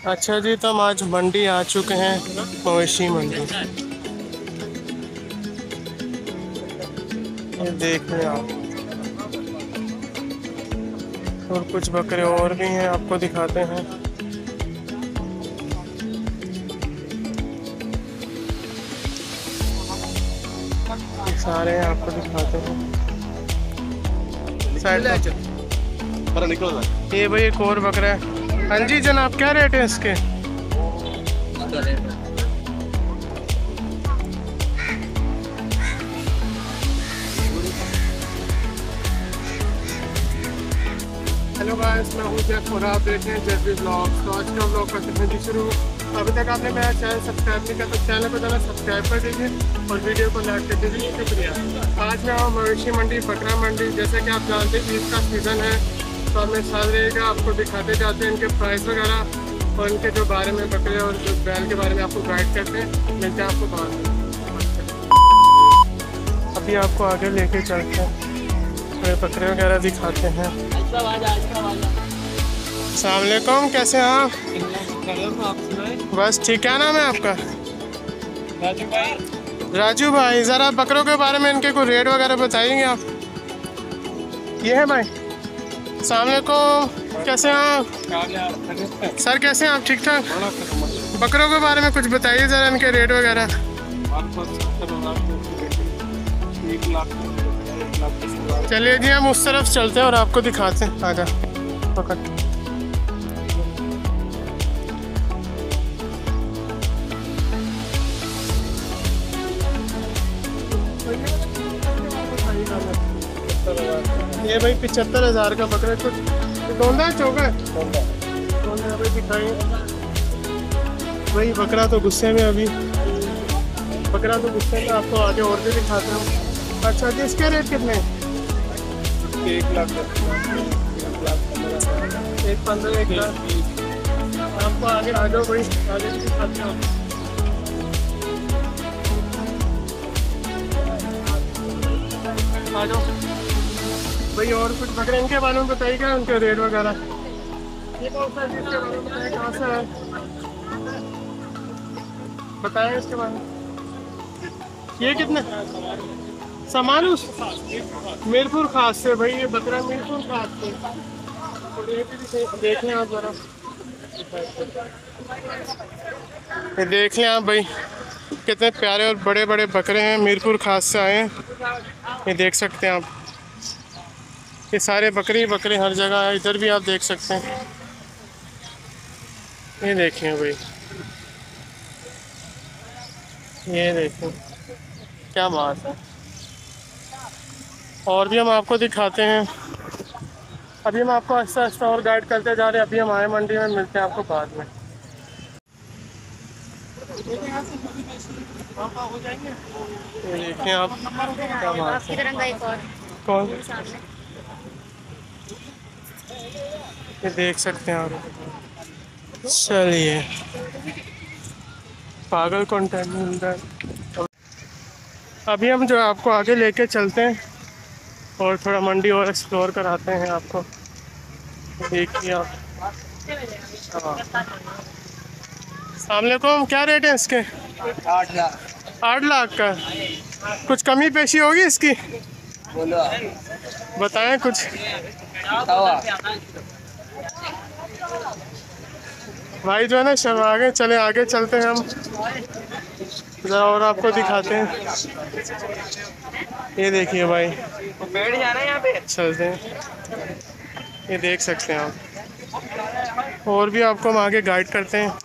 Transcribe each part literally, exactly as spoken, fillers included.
अच्छा जी, तो हम आज मंडी आ चुके हैं, मवेशी मंडी। ये देख लें आप, और कुछ बकरे और भी हैं, आपको दिखाते हैं। सारे हैं, आपको दिखाते हैं। ये भाई एक और बकरा है। हाँ जी जनाब, क्या रेट है इसके? हेलो गाइस, मैं हूँ जैक और आप देख रहे हैं जैक ब्लॉग्स। तो आज का ब्लॉग करते हैं जी शुरू। अभी तक आपने मेरा चैनल सब्सक्राइब नहीं किया तो चैनल को जाना सब्सक्राइब कर दीजिए और वीडियो को लाइक कर दीजिए। शुक्रिया। आज मैं हूँ मवेशी मंडी, बकरा मंडी। जैसे कि आप जानते हैं ईद का सीज़न है, तो हमें साथ रहेगा, आपको दिखाते जाते हैं इनके प्राइस वगैरह और इनके जो बारे में, बकरे और जो बैल के बारे में आपको गाइड करते हैं। मिलते हैं आपको बाद में। अभी आपको आगे लेके चलते हैं, बकरे वगैरह दिखाते हैं। अस्सलाम वालेकुम, कैसे हैं आप? बस ठीक। क्या नाम है आपका? राजू भाई। राजू भाई, ज़रा बकरों के बारे में इनके कोई रेट वगैरह बताइएंगे आप। ये है भाई। अस्सलाम वालेकुम, कैसे हैं आप? सर कैसे हैं आप? ठीक ठाक। बकरों के बारे में कुछ बताइए ज़रा, इनके रेट वगैरह। चलिए जी, हम उस तरफ चलते हैं और आपको दिखाते हैं। आजा पकड़। ये भाई पिछहत्तर हजार का बकरा। कुछ डोंदा है, चौका है? डोंदा भाई दिखाइए। भाई बकरा तो गुस्से में, अभी बकरा तो गुस्से में, आपको आगे और भी दिखाते हैं। अच्छा जी, इसके रेट कितने? एक लाख एक पंद्रह, एक लाख। आपको आगे आ जाओ भाई, आगे भी दिखाते हैं। आ जाओ भाई, और कुछ बकरे इनके बारे में बताइए, क्या उनके रेट वगैरह। ये कौन सा है इसके बारे में बताइए, कहाँ से है बताएं इसके बारे में। ये कितने? समानुस मीरपुर खास से भाई, ये बकरा मीरपुर खास से। देख लें आप जरा, ये देख लें आप भाई, कितने प्यारे और बड़े बड़े बकरे हैं, मीरपुर खास से आए हैं। ये देख सकते हैं आप, ये सारे बकरे बकरे हर जगह है। इधर भी आप देख सकते हैं। ये देखें भाई, ये देखें, क्या बात है। और भी हम आपको दिखाते हैं। अभी हम आपको आहिस्ता आहिस्ता और गाइड करते जा रहे हैं। अभी हम आए मंडी में, मिलते हैं आपको बाद में। ये देखें आप, क्या बात है। कौन? ये देख सकते हैं आप। चलिए, पागल कंटेंट मिल रहा है। अभी हम जो आपको आगे लेके चलते हैं और थोड़ा मंडी और एक्सप्लोर कराते हैं आपको। देखिए आप। अस्सलाम वालेकुम, क्या रेट है इसके? आठ लाख आठ लाख का। कुछ कमी पेशी होगी इसकी? बोलो, बताएं कुछ। भाई जो है ना, शर्मा आगे चले, आगे चलते हैं हम जरा और आपको दिखाते हैं। ये देखिए भाई, बैठ जाना यहाँ पे। चलते हैं। ये देख सकते हैं आप, और भी आपको हम आगे गाइड करते हैं।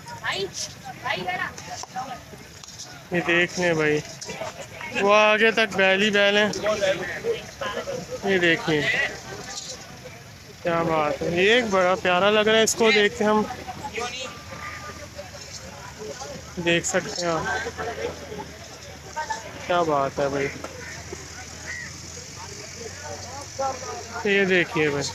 ये देख लें भाई, वो आगे तक बैल ही बैल है। ये देखिए, क्या बात है। ये एक बड़ा प्यारा लग रहा है, इसको देखते हम। देख सकते हैं आप, क्या बात है भाई। ये देखिए भाई,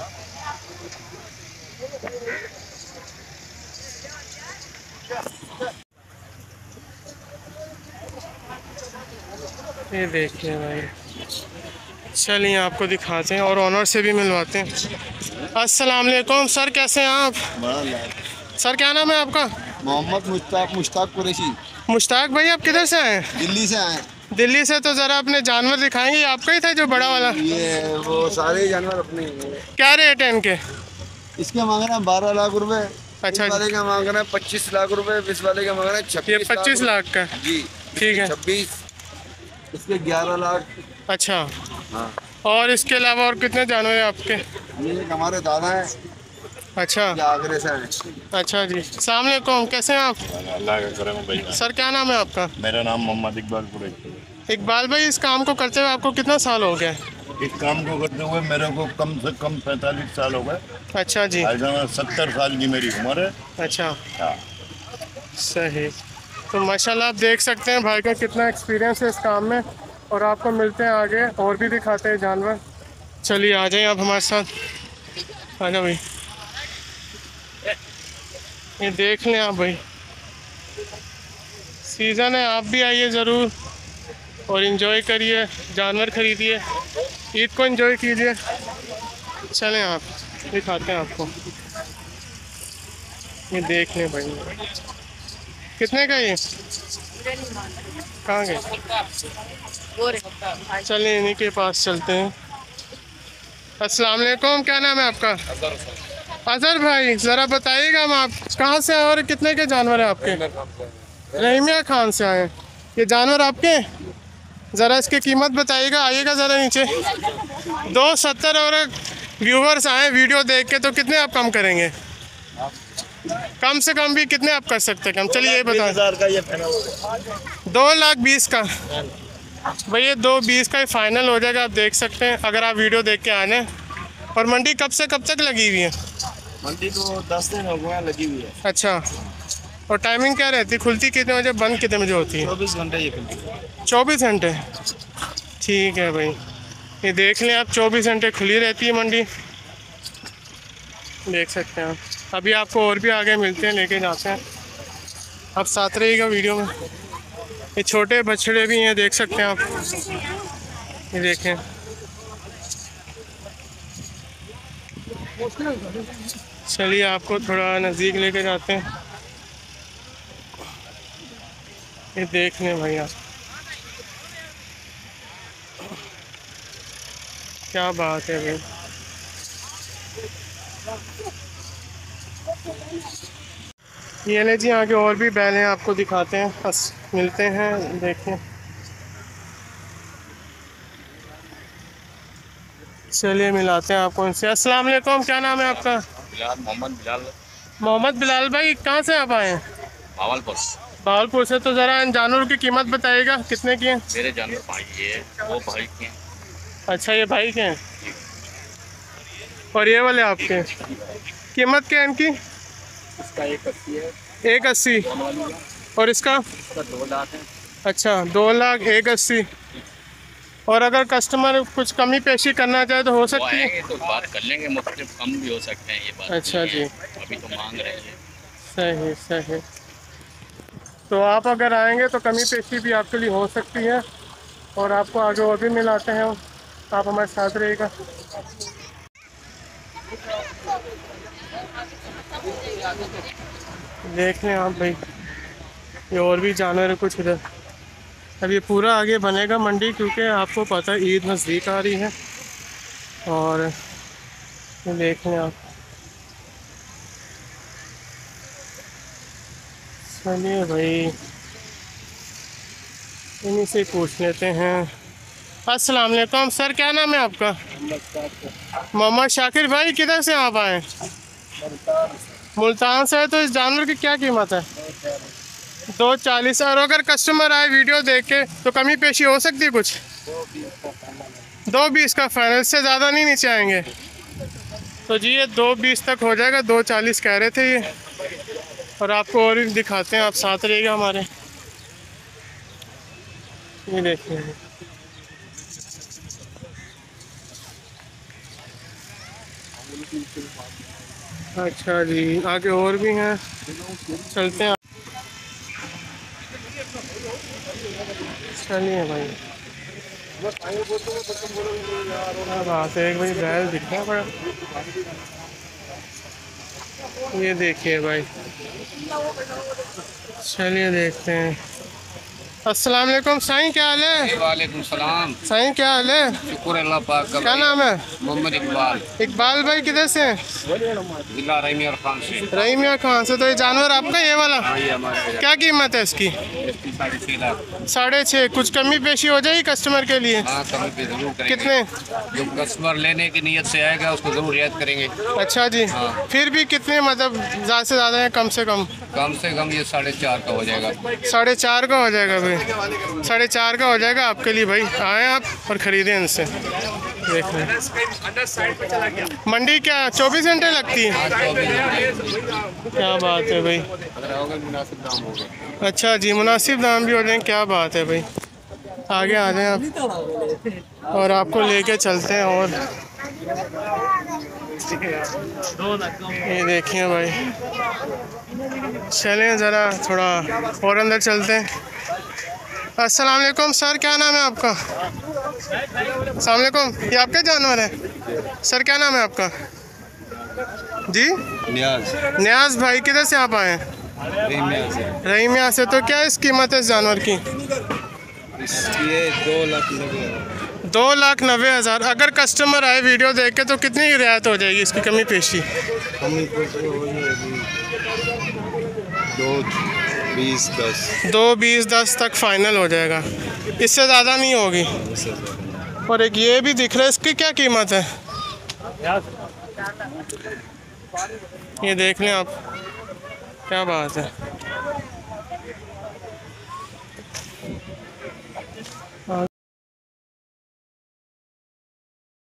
ये देखिए भाई। चलिए आपको दिखाते हैं और ऑनर से भी मिलवाते हैं। अस्सलाम वालेकुम सर, कैसे हैं आप? सर क्या नाम है आपका? मोहम्मद मुश्ताक मुश्ताक कुरैशी। मुश्ताक भाई, आप किधर से आए हैं? दिल्ली से आए। दिल्ली से। तो ज़रा अपने जानवर दिखाएंगे, ये आपका ही था जो बड़ा वाला? ये वो सारे जानवर अपने ही हैं। क्या रेट है इनके? इसके मांग रहे हैं बारह लाख रुपए। अच्छा, इस वाले का मांग रहे हैं पच्चीस लाख रुपए। इस वाले का मांग रहे हैं ये छब्बीस पच्चीस लाख का? जी ठीक है। छब्बीस। इसके ग्यारह लाख। अच्छा, हाँ। और इसके अलावा और कितने जानवर हैं आपके? ये एक हमारे दादा हैं, अच्छा ये आगरे से हैं। अच्छा जी। अस्सलाम वालेकुम, कैसे हैं आप? अल्लाह का करम है भाई। सर क्या नाम है आपका? मेरा नाम मोहम्मद इकबाल कुरैशी। इकबाल भाई, इस काम को करते हुए आपको कितना साल हो गया? इस काम को करते हुए मेरे को कम से कम पैंतालीस साल हो गए। अच्छा जी। सत्तर साल की मेरी उम्र है। अच्छा, हाँ। सही। तो माशाल्लाह आप देख सकते हैं भाई का कितना एक्सपीरियंस है इस काम में। और आपको मिलते हैं आगे, और भी दिखाते हैं जानवर। चलिए आ जाइए आप हमारे साथ, आ जाओ भाई। ये देख लें आप भाई, सीज़न है, आप भी आइए ज़रूर और इन्जॉय करिए, जानवर ख़रीदिए, ईद को एंजॉय कीजिए। चलें आप, दिखाते हैं आपको। ये देख लें भाई, कितने का ये? कहाँ गए? चलें इन्हीं के पास चलते हैं। अस्सलाम वालेकुम, क्या नाम है आपका? अजहर भाई, ज़रा बताइएगा हम आप कहाँ से आए और कितने के जानवर हैं आपके? रहीमिया खान से आए। ये जानवर आपके? ज़रा इसकी कीमत बताइएगा, आइएगा ज़रा नीचे। दो सत्तर और व्यूवर्स आए वीडियो देख के, तो कितने आप कम करेंगे? कम से कम भी कितने आप कर सकते हैं कम? चलिए ये बताएं। दो लाख बीस का भैया, दो बीस का ही फाइनल हो जाएगा। आप देख सकते हैं अगर आप वीडियो देख के आने। और मंडी कब से कब तक लगी हुई है? मंडी तो दस दिन हो गए लगी हुई है। अच्छा, और टाइमिंग क्या रहती है? खुलती कितने बजे, बंद कितने बजे होती है? चौबीस घंटे ये खुलती। चौबीस घंटे? ठीक है भाई, ये देख लें आप, चौबीस घंटे खुली रहती है मंडी, देख सकते हैं आप। अभी आपको और भी आगे मिलते हैं, लेके जाते हैं, आप साथ रहिएगा वीडियो में। ये छोटे बछड़े भी हैं, देख सकते हैं आप, ये देखें। चलिए आपको थोड़ा नज़दीक लेके जाते हैं, ये देख लें भाई आप, क्या बात है भाई। ये ले जी, आगे और भी बैल हैं, आपको दिखाते हैं, बस मिलते हैं, देखें। चलिए मिलाते हैं आपको इनसे। अस्सलाम वालेकुम, क्या नाम है आपका? बिलाल, मोहम्मद बिलाल। मोहम्मद बिलाल भाई, कहाँ से आप आए हैं? भावलपुर। भावलपुर से। तो ज़रा इन जानवरों की कीमत बताइएगा, कितने की हैं? मेरे जानवर भाई है, वो भाई के हैं। अच्छा, ये भाई के हैं और ये वाले आपके? कीमत क्या है इनकी? इसका एक अस्सी है। एक अस्सी? और इसका? इसका दो लाख है। अच्छा, दो लाख एक अस्सी। और अगर कस्टमर कुछ कमी पेशी करना चाहे तो हो सकती है? तो बात कर लेंगे, मुख्तलिफ कम भी हो सकते हैं, ये बात। अच्छा जी, अभी तो मांग रहे हैं। सही सही। तो आप अगर आएंगे तो कमी पेशी भी आपके लिए हो सकती है, और आपको आगे और भी मिलाते हैं, आप हमारे साथ रहिएगा। देख लें आप भाई, ये और भी जानवर है कुछ इधर। अब ये पूरा आगे बनेगा मंडी, क्योंकि आपको पता है ईद नज़दीक आ रही है। और ये देख लें आप, चलिए भाई इन्हीं से पूछ लेते हैं। अस्सलाम वालेकुम सर, क्या नाम है आपका? मोहम्मद शाकिर भाई, किधर से आप आए? मुल्तान से। तो इस जानवर की क्या कीमत है? दो चालीस। और अगर कस्टमर आए वीडियो देख के तो कमी पेशी हो सकती है कुछ? दो बीस का फाइनल, से ज़्यादा नहीं नीचे आएंगे। तो जी ये दो बीस तक हो जाएगा, दो चालीस कह रहे थे ये। और आपको और भी दिखाते हैं, आप साथ रहिएगा हमारे। ये देखिए, अच्छा जी, आगे और भी हैं, चलते हैं। चलिए भाई, क्या बात है, एक भाई बैल दिख रहा है बड़ा। ये देखिए भाई, चलिए देखते हैं। अस्सलाम वालेकुम साईं, क्या हाल है? वालेकुम सलाम। साईं क्या हाल है? शुक्र अल्लाह पाक का। क्या नाम है? मोहम्मद इकबाल। इकबाल भाई किधर से हैं? जिला रहीमिया खान से। रहीमिया खान से। तो ये जानवर आपका ये वाला? हाँ, ये हमारे क्या कीमत है इसकी? इसकी साढ़े छः लाख। साढ़े छः। कुछ कमी पेशी हो जाएगी कस्टमर के लिए? हाँ, कमी पे जरूर करेंगे। कितने? जो कस्टमर लेने की नीयत से आएगा उसको जरूर रियायत करेंगे। अच्छा जी। हाँ। फिर भी कितने, मतलब ज़्यादा से ज़्यादा है कम से कम? कम से कम ये साढ़े चार का हो जाएगा। साढ़े चार का हो जाएगा भाई, साढ़े चार का हो जाएगा आपके लिए भाई। आए आप और ख़रीदें इनसे। देख लें मंडी क्या चौबीस घंटे लगती है? क्या बात है भाई। मुनासिब दाम होगा। अच्छा जी, मुनासिब दाम भी हो जाए, क्या बात है भाई। आगे आ जाएं आप और आपको लेके चलते हैं। और ये देखिए भाई, चलें ज़रा थोड़ा और अंदर चलते हैं। अस्सलाम वालेकुम सर, क्या नाम है आपका? अस्सलाम वालेकुम, ये आपका जानवर है सर? क्या नाम है आपका जी? नियाज नियाज भाई, किधर से आप आए हैं? रहीमिया से। रहीमिया से। तो क्या इस कीमत है इस जानवर की? ये दो लाख लगे। दो लाख नब्बे हज़ार। अगर कस्टमर आए वीडियो देख के तो कितनी की रियायत हो जाएगी इसकी कमी पेशी? कमी पेशी हो जाएगी दो बीस दस। दो बीस दस तक फाइनल हो जाएगा, इससे ज़्यादा नहीं होगी। और एक ये भी दिख रहा है, इसकी क्या कीमत है? ये देख लें आप, क्या बात है।